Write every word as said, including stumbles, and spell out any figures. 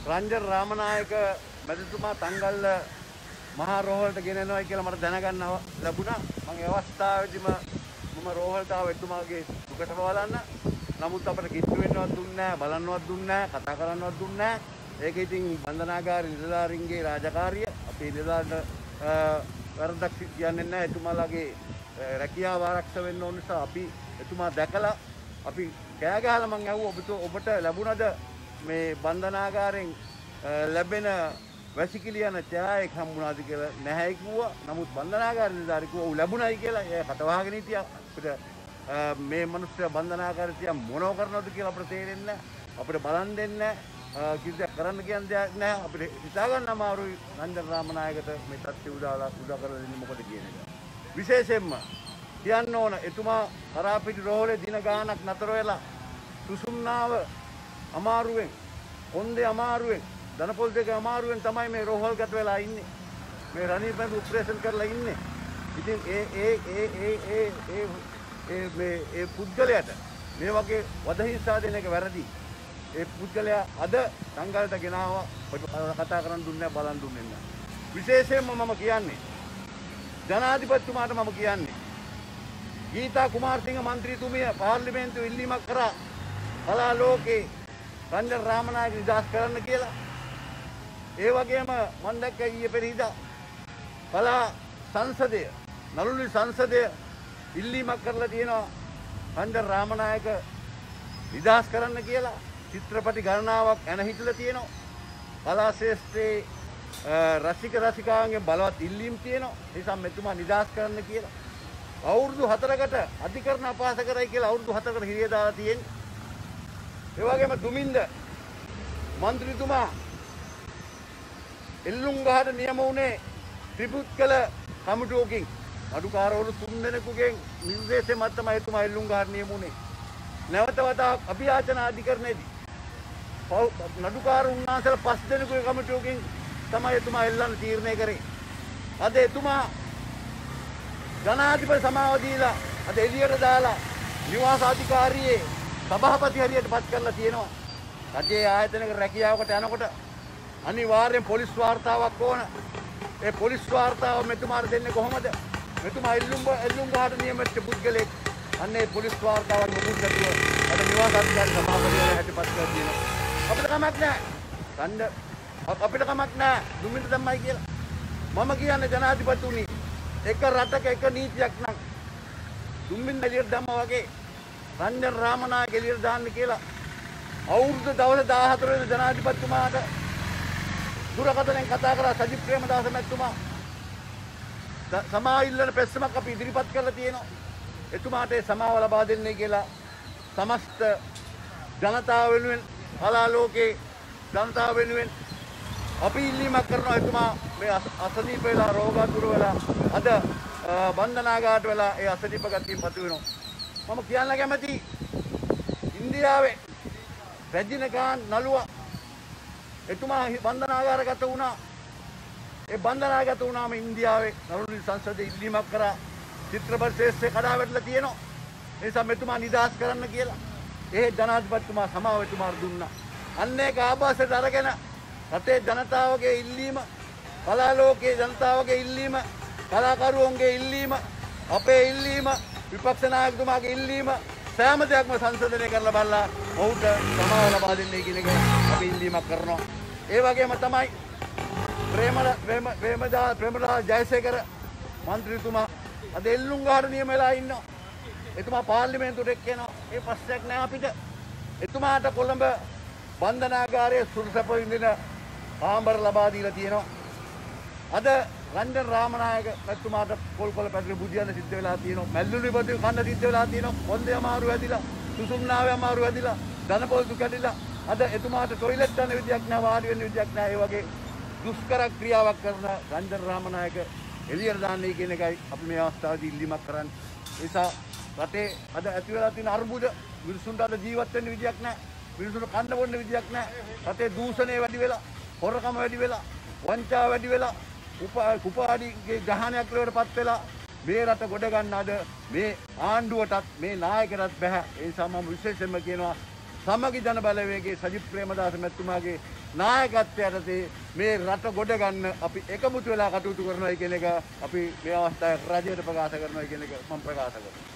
රංජන් රාමනායක මැතිතුමා තංගල්ල මහා රෝහලට ගෙනෙනවයි කියලා මට දැනගන්න ලැබුණා. මම ඒ අවස්ථාවේදීම මම රෝහලට ආව එතුමාගේ දුකට බලන්න. නමුත් අපිට කිට්ටු වෙන්නවත් දුන්නේ නැහැ, බලන්නවත් දුන්නේ නැහැ, කතා කරන්නවත් දුන්නේ නැහැ. ඒක ඉතින් බන්ධනාගාර නිලධාරීන්ගේ රාජකාරිය. අපේ නිලධාරීන්ට වරදක් කියන්නේ නැහැ. එතුමාලාගේ රැකියාව ආරක්ෂා වෙන්න ඕන නිසා අපි එතුමා දැකලා අපි කෑ ගහලා මං ඇහුවා ඔබට ඔබට ලැබුණද මේ බන්ධනාගාරයෙන් ලැබෙන වැසිකිලි යන ඡායක් හම්බුණාද කියලා. නැහැ කිව්වා. නමුත් බන්ධනාගාර නිලධාරී කිව්වා ඔව් ලැබුණයි කියලා. ඒ කටවහගෙන හිටියා. අපිට මේ මිනිස්සු බන්ධනාගාරේ තියා මොනව කරනවද කියලා අපිට තේරෙන්නේ නැහැ. අපිට බලන් දෙන්නේ නැහැ. කිසිදයක් කරන්න කියන දෙයක් නැහැ. අපිට හිතා ගන්න අමාරුයි රංජන් රාමනායකට මේ තත්ත්වය උදාලා උදා කරලා දෙන්නේ මොකද කියන එක. විශේෂයෙන්ම කියන්න ඕන එතුමා කරාපිටි රෝහලේ දින ගානක් නතර වෙලා සුසුම්නාව අමාරුවෙන් හොන්දේ අමාරුවෙන් දනපොල් දෙක අමාරුවෙන් තමයි මේ රෝහල් ගත වෙලා ඉන්නේ. මේ රණීප් බඳු ඔපරේෂන් කරලා ඉන්නේ. ඉතින් ඒ ඒ ඒ ඒ ඒ ඒ ඒ මේ ඒ පුද්ගලයාට මේ වගේ වදහිංසා දෙන එක වැරදි. ඒ පුද්ගලයා අද සංගල්ට ගෙනාවා කතා කරන්න දුන්නේ නැහැ, බලන් දුන්නේ නැහැ. විශේෂයෙන්ම මම කියන්නේ ජනාධිපතිතුමාට මම කියන්නේ ගීතා කුමාරසිංහ මන්ත්‍රීතුමිය පාර්ලිමේන්තුවේ ඉල්ලීමක් කරා කලා ලෝකේ රංජන් රාමනායක නිදහස් කරන්න කියලා. ඒ වගේම මම දැක්ක ඊයේ පෙරේදා කලා සංසදය නළුනි සංසදය ඉල්ලීමක් කරලා තියෙනවා රංජන් රාමනායක නිදහස් කරන්න කියලා. චිත්‍රපටි ගණනාවක් එන හිටලා තියෙනවා. කලා ශාස්ත්‍රයේ රසික රසිකාවන්ගේ බලවත් ඉල්ලීම් තියෙනවා. ඒ නිසා මෙතුමා නිදහස් කරන්න කියලා. අවුරුදු හතරකට අධිකරණ අපහාස කරයි කියලා අවුරුදු හතරකට හිරිය දාලා තියෙන්නේ. ඒ වගේම දුමින්ද මන්ත්‍රීතුමා එල්ලුම්ගහට නියම වුණේ ත්‍රිපුත්කල කමිටුවකින් අඩුකාරවරු තුන් දෙනෙකුගෙන් නිර්දේශය මත තමයි එතුමා එල්ලුම්ගහට නියම වුණේ. නැවත වතාවක් අභියාචන අධිකරණයේදී නඩුකාර උන්වහන්සේලා පස් දෙනෙකුගේ කමිටුවකින් තමයි එතුමා එල්ලන්න තීරණය කරේ. අද එතුමා ජනාධිපති සමාව දීලා අද එළියට දාලා නිවාස අධිකාරියේ සභාපති හරියට පත් කරලා තියෙනවා. රජයේ ආයතනයක රැකියාවකට යනකොට අනිවාර්යෙන් පොලිස් වාර්තාවක් ඕන. ඒ පොලිස් වාර්තාව මෙතුමාට දෙන්නේ කොහොමද? මෙතුමා එල්ලුම් එල්ලුම් ගහට නියමිත පුද්ගලෙක්. අන්නේ පොලිස් වාර්තාවක් මොකුත් නැතුව අද නිවාස අධිකාරි සභාපති හරියට පත් කරලා තියෙනවා. අපිට කමක් නැහැ. ගන්න අපිට කමක් නැහැ. දුමින්ද තමයි කියලා. මම කියන්නේ ජනාධිපතිතුනි එක රටක එක නීතියක් නම් දුම්බින් එළියට දැම්මා වගේ රංජන් රාමනායක එළියට දාන්න කියලා අවුරුදු දවස් දාහතර වෙන ජනාධිපතිතුමාට දුරකථනයෙන් කතා කරා සජිත් ප්‍රේමදාස මැතිතුමා. සමාව ඉල්ලන පෙස්සමක් අපි ඉදිරිපත් කරලා තියෙනවා. එතුමාට ඒ සමාව ලබා දෙන්නේ කියලා සමස්ත ජනතාව වෙනුවෙන් කලා ලෝකේ ජනතාව වෙනුවෙන් අපි ඉල්ලීමක් කරනවා. එතුමා මේ අසනීප වෙලා රෝගාතුර වෙලා අද බන්ධනාගාරයට වෙලා ඒ අසනීප ගතියින් පතු වෙනවා. මම කියන්න කැමති ඉන්දියාවේ රැජිනකාන් නළුවා එතුමා බන්ධනාගාරගත වුණා. ඒ බන්ධනාගත වුණාම ඉන්දියාවේ නළුනි සංසදයේ ඉල්ලීමක් කරා චිත්‍රපට ශාස්ත්‍රය කඩා වැටලා තියෙනවා. ඒ නිසා මෙතුමා නිදහස් කරන්න කියලා ඒ ජනාධිපතිතුමා සමාව එතුමාට දුන්නා. අන්න ඒක ආభాසයට අරගෙන රටේ ජනතාවගේ ඉල්ලීම, කලා ලෝකයේ ජනතාවගේ ඉල්ලීම, කලාකරුවන්ගේ ඉල්ලීම, අපේ ඉල්ලීම, විපක්ෂ නායකතුමාගේ ඉල්ලීම සෑම දෙයක්ම සංසන්දනය කරලා බලලා ඔහුට සමාව ලබා දෙන්නේ කියන එක අපි ඉල්ලීමක් කරනවා. ඒ වගේම තමයි ප්‍රේමල ප්‍රේමදා ප්‍රේමදා ජයසේකර මන්ත්‍රීතුමා අද එල්ලුම්ගහට නියම වෙලා ඉන්නවා. එතුමා පාර්ලිමේන්තුවට එක්කෙනවා. ඒ ප්‍රශ්නයක් නෑ අපිට. එතුමාට කොළඹ බන්ධනාගාරයේ සුළුසැප විඳින ආම්බර ලබා දීලා තියෙනවා. අද රංජන් රාමනායක මැතිතුමාට පොල්කොළ පැටලි බුදියන්න සිද්ධ වෙලා තියෙනවා. මැල්ලුනි බදු කන්න සිද්ධ වෙලා තියෙනවා. කොන්දේ අමාරු වැදිලා, සුසුම්නාවේ අමාරු වැදිලා, දනපොල් දු කැඩිලා. අද එතුමාට ටොයිලට් යන විදියක් නෑ, වාඩි වෙන්න විදියක් නෑ. ඒ වගේ දුෂ්කර ක්‍රියාවක් කරන රංජන් රාමනායක එළියට දාන්නේ කියන එකයි අපි මේ අවස්ථාවේදී ඉල්ලීමක් කරන්නේ. ඒ නිසා රටේ අද ඇති වෙලා තියෙන අර්බුද මිනිසුන්ට අද ජීවත් වෙන්න විදියක් නෑ. මිනිසුන්ට කන්න බොන්න විදියක් නෑ. රටේ දූෂණය වැඩි වෙලා, හොරකම වැඩි වෙලා, වංචාව වැඩි වෙලා, කුපාඩිගේ ගහනයක් වලටපත් වෙලා මේ රට ගොඩ ගන්න අද මේ ආණ්ඩුවටත් මේ නායකයටත් බෑ. ඒ නිසා මම විශේෂයෙන්ම කියනවා සමගි ජන බලවේගයේ සජිත් ප්‍රේමදාස මැතිතුමාගේ නායකත්වයට මේ රට ගොඩ ගන්න අපි එකමුතු වෙලා කටයුතු කරනවා කියන එක අපි මේ අවස්ථාවේ රජයට ප්‍රකාශ කරනවා කියන එක මම ප්‍රකාශ කරනවා.